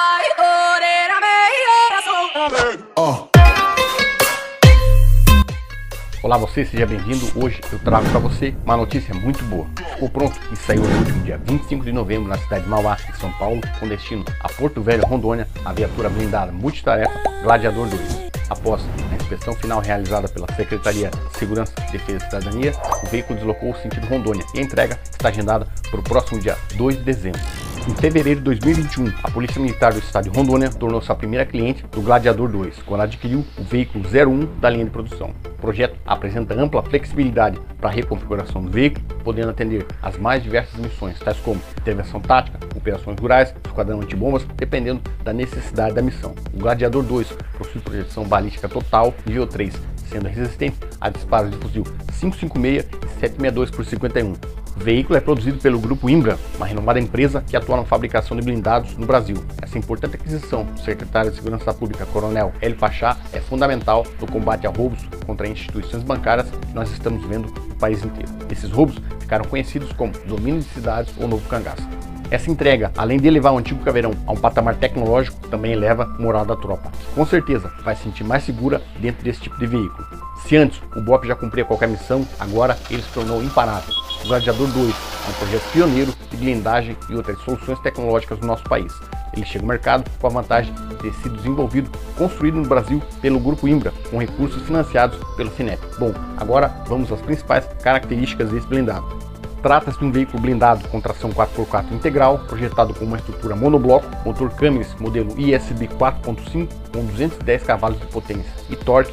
Olá você, seja bem-vindo. Hoje eu trago para você uma notícia muito boa. Ficou pronto e saiu no último dia 25 de novembro na cidade de Mauá, em São Paulo, com destino a Porto Velho, Rondônia, a viatura blindada multitarefa Gladiador 2. Após a inspeção final realizada pela Secretaria de Segurança, Defesa e Cidadania, o veículo deslocou sentido Rondônia e a entrega está agendada para o próximo dia 2 de dezembro. Em fevereiro de 2021, a Polícia Militar do Estado de Rondônia tornou-se a primeira cliente do Gladiador 2, quando adquiriu o veículo 01 da linha de produção. O projeto apresenta ampla flexibilidade para a reconfiguração do veículo, podendo atender às mais diversas missões, tais como intervenção tática, operações rurais, esquadrão antibombas, dependendo da necessidade da missão. O Gladiador 2 possui projeção balística total nível 3, sendo resistente a disparos de fuzil 5.56 e 7.62 por 51. O veículo é produzido pelo Grupo Imbra, uma renomada empresa que atua na fabricação de blindados no Brasil. Essa importante aquisição do secretário de Segurança Pública, Coronel Hélio Pachá, é fundamental no combate a roubos contra instituições bancárias que nós estamos vendo no país inteiro. Esses roubos ficaram conhecidos como domínio de cidades ou novo cangaço. Essa entrega, além de elevar o antigo Caveirão a um patamar tecnológico, também eleva a moral da tropa, que com certeza vai se sentir mais segura dentro desse tipo de veículo. Se antes o BOP já cumpria qualquer missão, agora ele se tornou imparável. O Gladiador 2 é um projeto pioneiro de blindagem e outras soluções tecnológicas no nosso país. Ele chega ao mercado com a vantagem de ter sido desenvolvido e construído no Brasil pelo Grupo Imbra, com recursos financiados pelo Cinep. Bom, agora vamos às principais características desse blindado. Trata-se de um veículo blindado com tração 4x4 integral, projetado com uma estrutura monobloco, motor Cummins modelo ISB 4.5 com 210 cavalos de potência e torque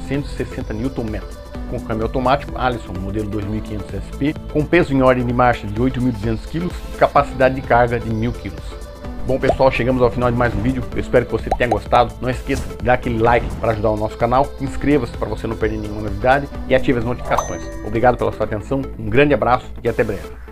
760 Nm. Com câmbio automático Allison modelo 2500 SP, com peso em ordem de marcha de 8.200 kg e capacidade de carga de 1.000 kg. Bom pessoal, chegamos ao final de mais um vídeo, eu espero que você tenha gostado. Não esqueça de dar aquele like para ajudar o nosso canal, inscreva-se para você não perder nenhuma novidade e ative as notificações. Obrigado pela sua atenção, um grande abraço e até breve.